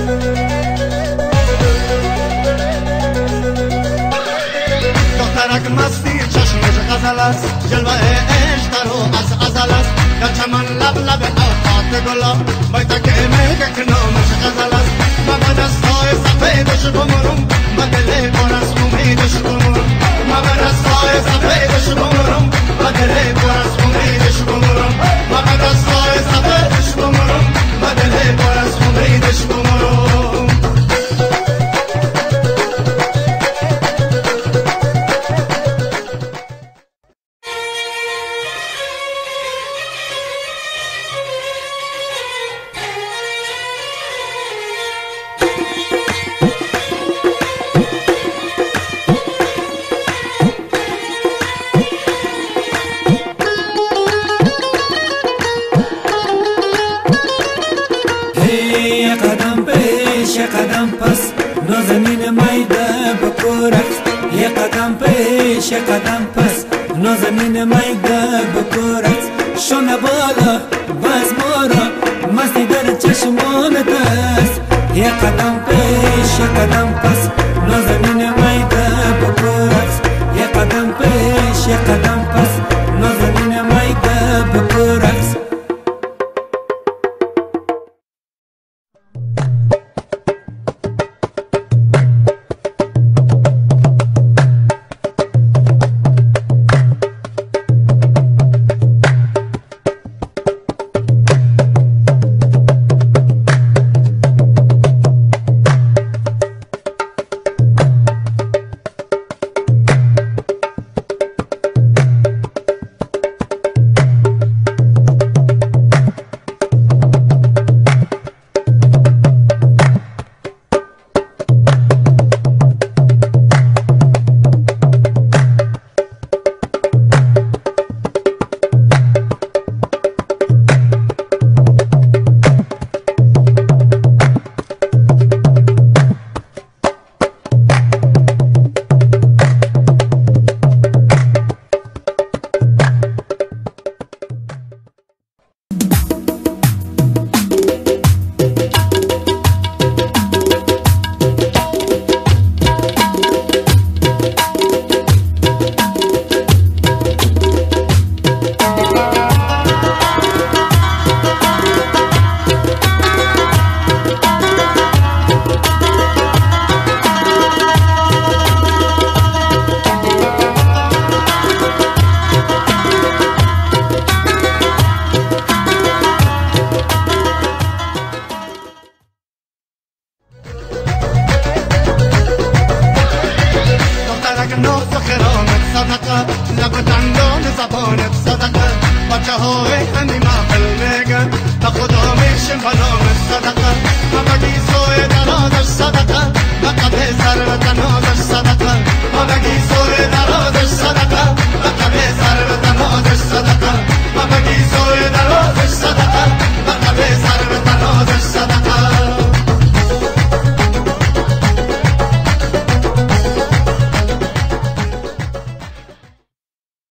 دخترک مستی چشمش غزل است، جلوه عشق رو از ازل است، در چمن لب لب اوقات گلاب باید که میگه که نامش غزل است. من به دستای سفیدش بمرم، به دل پر از امیدش بمرم، من به دستای سفیدش بمرم، به دل پر از امیدش بمرم، من به دستای سفیدش بمرم، به دل پر از امیدش بمرم. قدم پس نازنین میده بکورت، یه قدم پیش قدم پس نازنین میده بکورت، شونه بالا باز مارا مستی در چشمانت است، یه قدم پیش قدم پس نازنین میده بکورت، یه قدم پیش قدم پس نازنین میده بکورت. ناز خرامت صدقه، لب دندان زبانت صدقه، بچه های همین محفل میگن تا خدا میشه بلامت صدقه.